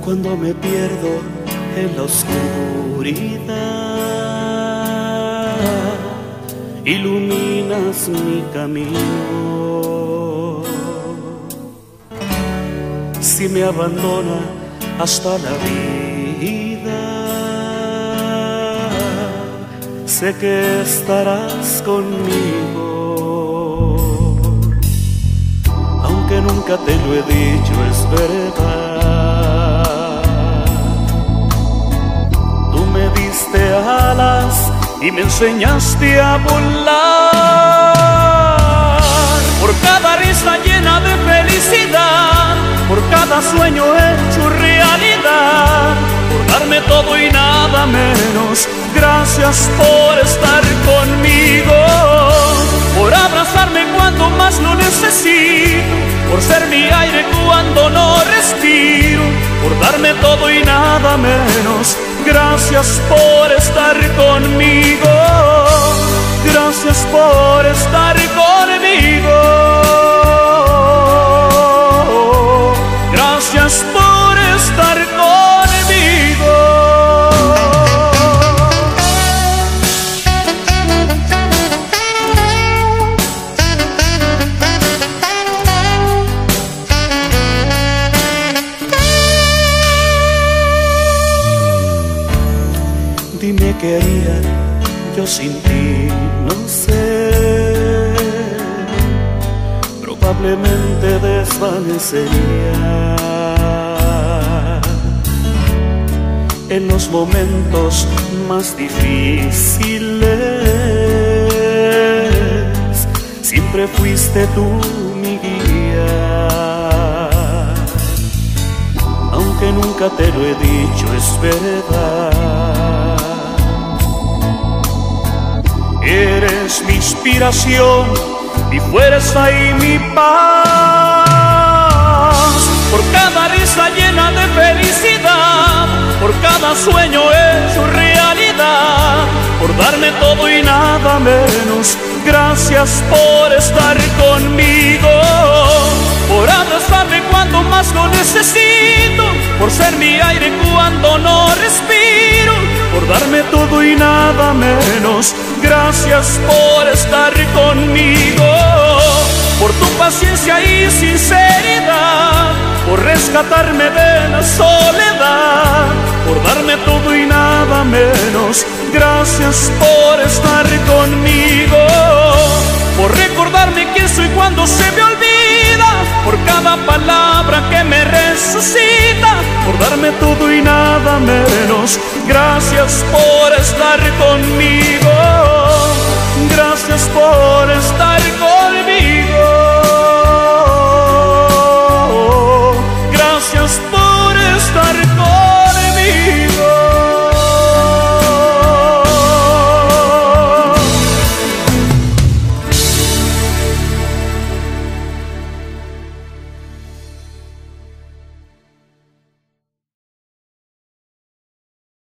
Cuando me pierdo en la oscuridad, iluminas mi camino. Si me abandona hasta la vida, sé que estarás conmigo. Aunque nunca te lo he dicho, es verdad. Tú me diste alas y me enseñaste a volar. Por cada risa llena de felicidad, por cada sueño hecho realidad, por darme todo y nada menos. Gracias por estar conmigo, por abrazarme cuando más lo necesito, por ser mi aire cuando no respiro, por darme todo y nada menos. Gracias por estar conmigo, gracias por estar conmigo, gracias por estar conmigo. Dime qué haría yo sin ti, no sé. Probablemente desvanecería en los momentos más difíciles. Siempre fuiste tú mi guía. Aunque nunca te lo he dicho, es verdad. Eres mi inspiración, mi fuerza y mi paz. Por cada risa llena de felicidad, por cada sueño hecho realidad, por darme todo y nada menos. Gracias por estar conmigo, por abrazarme cuando más lo necesito, por ser mi aire cuando no respiro, por darme todo y nada menos. Gracias por estar conmigo, por tu paciencia y sinceridad, por rescatarme de la soledad, por darme todo y nada menos. Gracias por estar conmigo, por recordarme quién soy cuando se me olvida, por cada palabra que me resucita, por darme todo y nada menos. Gracias por estar conmigo, gracias por estar conmigo, gracias por